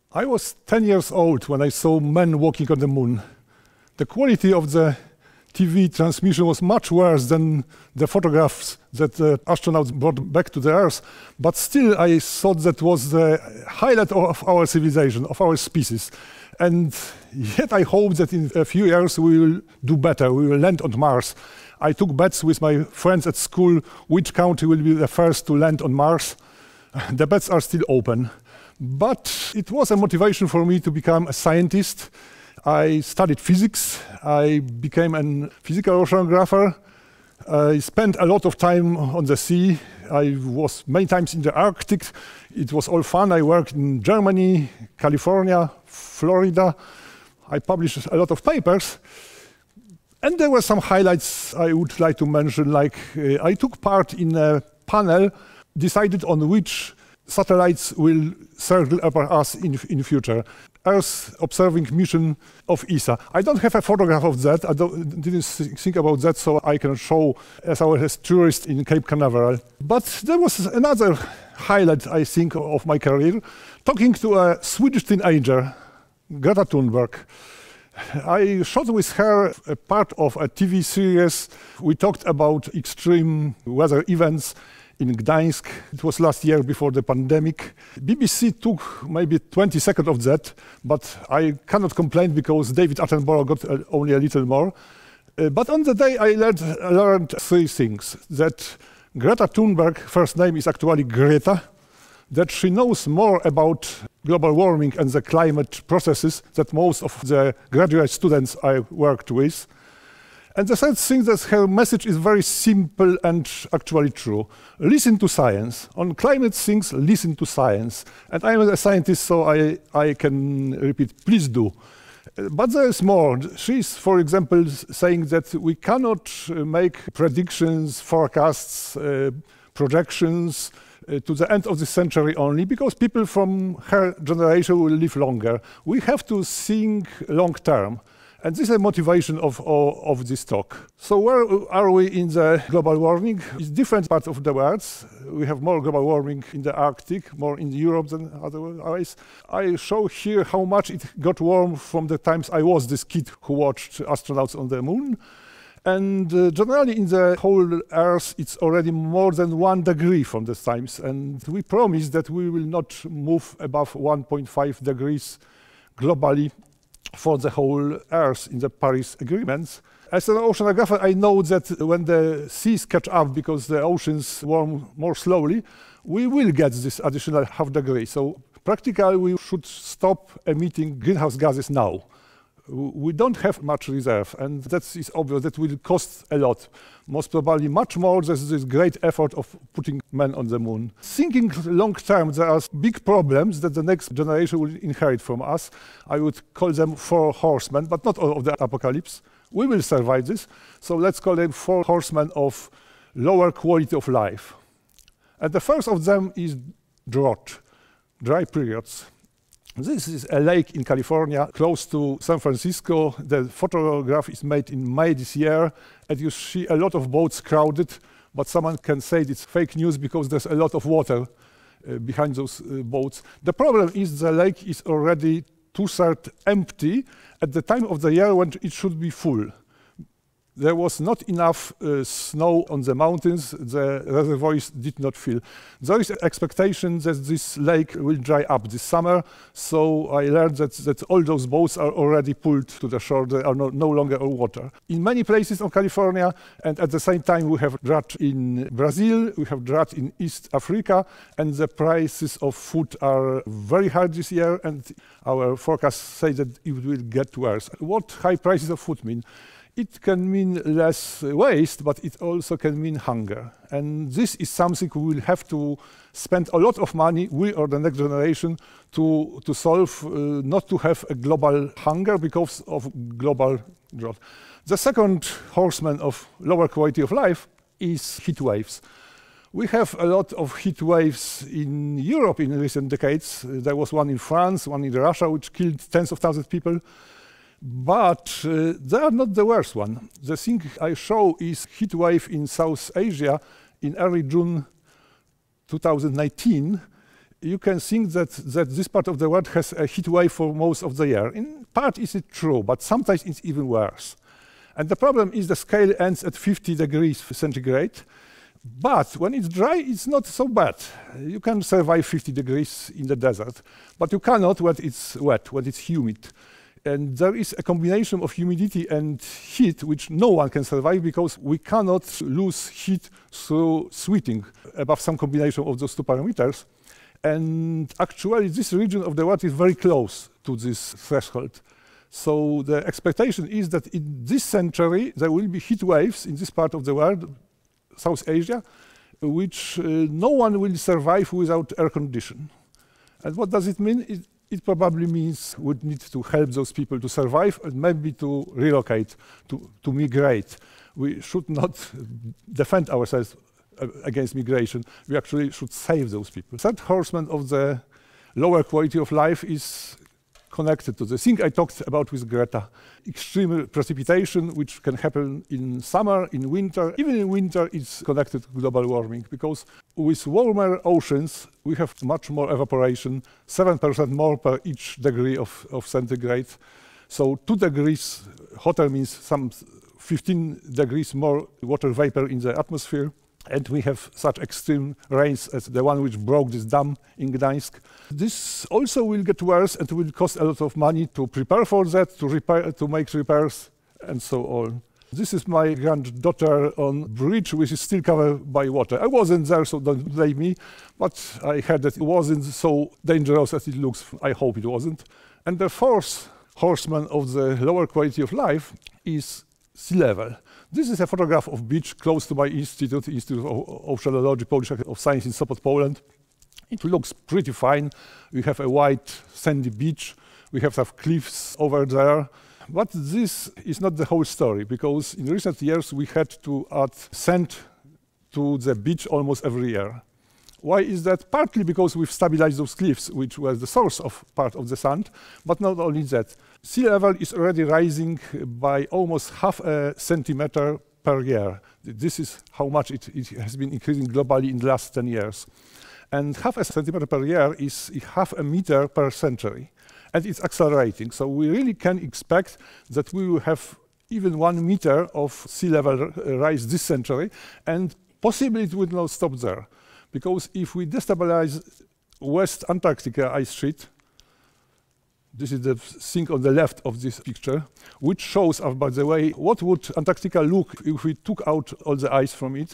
I was 10 years old when I saw men walking on the moon. The quality of the TV transmission was much worse than the photographs that the astronauts brought back to the Earth, but still I thought that was the highlight of our civilization, of our species. And yet I hope that in a few years we will do better, we will land on Mars. I took bets with my friends at school which country will be the first to land on Mars. The bets are still open. But it was a motivation for me to become a scientist. I studied physics. I became a physical oceanographer. I spent a lot of time on the sea. I was many times in the Arctic. It was all fun. I worked in Germany, California, Florida. I published a lot of papers. And there were some highlights I would like to mention, like I took part in a panel decided on which satellites will circle over us in future. Earth observing mission of ESA. I don't have a photograph of that. I didn't think about that, so I can show as I was a tourist in Cape Canaveral. But there was another highlight, I think, of my career, talking to a Swedish teenager, Greta Thunberg. I shot with her a part of a TV series. We talked about extreme weather events in Gdańsk. It was last year before the pandemic. BBC took maybe 20 seconds of that, but I cannot complain because David Attenborough got only a little more. But on the day I learned three things. That Greta Thunberg, first name is actually Greta, that she knows more about global warming and the climate processes than most of the graduate students I worked with. And the third thing that her message is very simple and actually true. Listen to science. On climate things, listen to science. And I'm a scientist, so I can repeat, please do. But there is more. She's, for example, saying that we cannot make predictions, forecasts, projections to the end of the century only, because people from her generation will live longer. We have to think long term. And this is the motivation of this talk. So where are we in the global warming? It's different parts of the world. We have more global warming in the Arctic, more in Europe than otherwise. I show here how much it got warm from the times I was this kid who watched astronauts on the moon. And generally in the whole Earth, it's already more than 1 degree from these times. And we promise that we will not move above 1.5 degrees globally for the whole Earth in the Paris agreements. As an oceanographer, I know that when the seas catch up because the oceans warm more slowly, we will get this additional half degree. So practically, we should stop emitting greenhouse gases now. We don't have much reserve, and that is obvious. That will cost a lot, most probably much more than this great effort of putting men on the moon. Thinking long term, there are big problems that the next generation will inherit from us. I would call them 4 horsemen, but not all of the apocalypse. We will survive this, so let's call them 4 horsemen of lower quality of life. And the first of them is drought, dry periods. This is a lake in California, close to San Francisco. The photograph is made in May this year, and you see a lot of boats crowded, but someone can say it's fake news because there's a lot of water behind those boats. The problem is the lake is already 2/3 empty at the time of the year when it should be full. There was not enough snow on the mountains, the reservoirs did not fill. There is an expectation that this lake will dry up this summer, so I learned that all those boats are already pulled to the shore, they are no longer on water. In many places in California, and at the same time we have drought in Brazil, we have drought in East Africa, and the prices of food are very high this year, and our forecasts say that it will get worse. What high prices of food mean? It can mean less waste, but it also can mean hunger. And this is something we will have to spend a lot of money, we or the next generation, to solve, not to have a global hunger because of global drought. The second horseman of lower quality of life is heat waves. We have a lot of heat waves in Europe in recent decades. There was one in France, one in Russia, which killed tens of thousands of people. But they are not the worst one. The thing I show is heat wave in South Asia in early June 2019. you can think that this part of the world has a heat wave for most of the year. In part, is it true, but sometimes it's even worse. And the problem is the scale ends at 50 degrees centigrade. But when it's dry, it's not so bad. You can survive 50 degrees in the desert, but you cannot when it's wet, when it's humid. And there is a combination of humidity and heat which no one can survive, because we cannot lose heat through sweating above some combination of those two parameters. And actually, this region of the world is very close to this threshold. So the expectation is that in this century, there will be heat waves in this part of the world, South Asia, which no one will survive without air condition. And what does it mean? It probably means we need to help those people to survive and maybe to relocate, to migrate. We should not defend ourselves against migration. We actually should save those people. Third horseman of the lower quality of life is connected to the thing I talked about with Greta. Extreme precipitation, which can happen in summer, in winter. Even in winter, it's connected to global warming, because with warmer oceans, we have much more evaporation, 7% more per each degree of centigrade. So 2 degrees hotter means some 15 degrees more water vapor in the atmosphere. And we have such extreme rains as the one which broke this dam in Gdańsk. This also will get worse and will cost a lot of money to prepare for that, to make repairs, and so on. This is my granddaughter on bridge, which is still covered by water. I wasn't there, so don't blame me, but I heard that it wasn't so dangerous as it looks. I hope it wasn't. And the fourth horseman of the lower quality of life is sea level. This is a photograph of beach close to my institute, Institute of Oceanology, Polish Academy of Science in Sopot, Poland. It looks pretty fine. We have a white sandy beach. We have some cliffs over there. But this is not the whole story, because in recent years we had to add sand to the beach almost every year. Why is that? Partly because we've stabilized those cliffs, which were the source of part of the sand, but not only that. Sea level is already rising by almost half a centimeter per year. This is how much it has been increasing globally in the last 10 years. And half a centimeter per year is half a meter per century. And it's accelerating. So we really can expect that we will have even 1 meter of sea level rise this century, and possibly it will not stop there. Because if we destabilize West Antarctica ice sheet, this is the thing on the left of this picture, which shows, by the way, what would Antarctica look if we took out all the ice from it.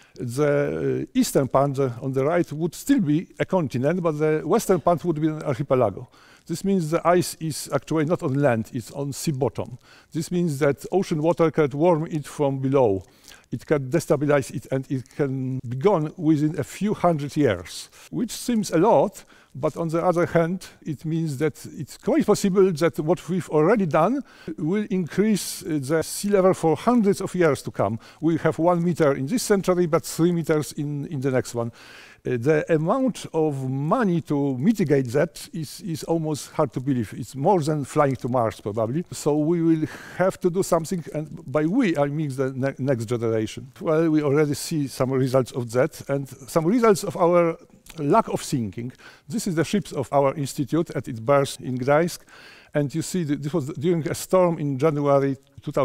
The eastern part on the right would still be a continent, but the western part would be an archipelago. This means the ice is actually not on land, it's on sea bottom. This means that ocean water can warm it from below. It can destabilize it, and it can be gone within a few hundred years, which seems a lot, but on the other hand, it means that it's quite possible that what we've already done will increase the sea level for hundreds of years to come. We have 1 meter in this century, but 3 meters in the next one. The amount of money to mitigate that is almost hard to believe. It's more than flying to Mars, probably. So we will have to do something, and by we, I mean the next generation. Well, we already see some results of that, and some results of our lack of thinking. This is the ships of our institute at its berth in Gdańsk, and you see this was during a storm in January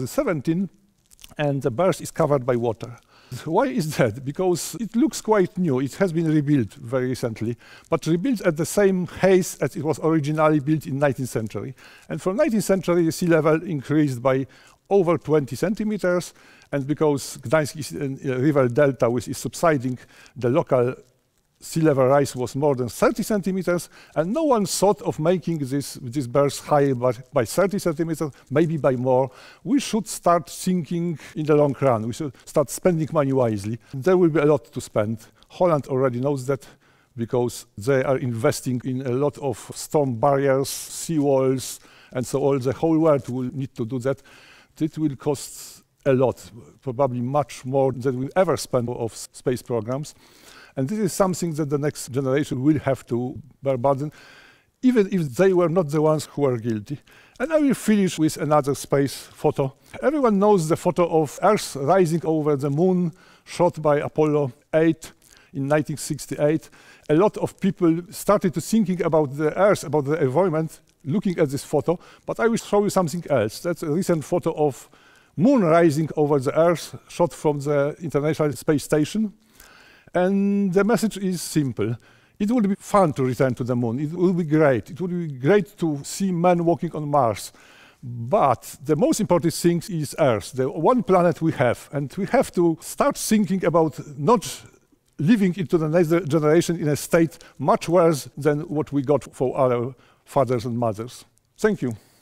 2017, and the berth is covered by water. Why is that? Because it looks quite new. It has been rebuilt very recently, but rebuilt at the same pace as it was originally built in 19th century. And from 19th century, the sea level increased by over 20 centimeters, and because Gdańsk is a river delta which is subsiding, the local sea level rise was more than 30 centimeters, and no one thought of making this berth higher by 30 centimeters, maybe by more. We should start thinking in the long run. We should start spending money wisely. There will be a lot to spend. Holland already knows that, because they are investing in a lot of storm barriers, seawalls, and so on. The whole world will need to do that. It will cost a lot, probably much more than we ever spent of space programs. And this is something that the next generation will have to bear burden, even if they were not the ones who were guilty. And I will finish with another space photo. Everyone knows the photo of Earth rising over the moon, shot by Apollo 8. in 1968, a lot of people started to thinking about the Earth, about the environment, looking at this photo. But I will show you something else. That's a recent photo of moon rising over the Earth, shot from the International Space Station. And the message is simple. It will be fun to return to the moon. It will be great. It will be great to see men walking on Mars. But the most important thing is Earth, the one planet we have. And we have to start thinking about not living into the next generation in a state much worse than what we got for our fathers and mothers. Thank you.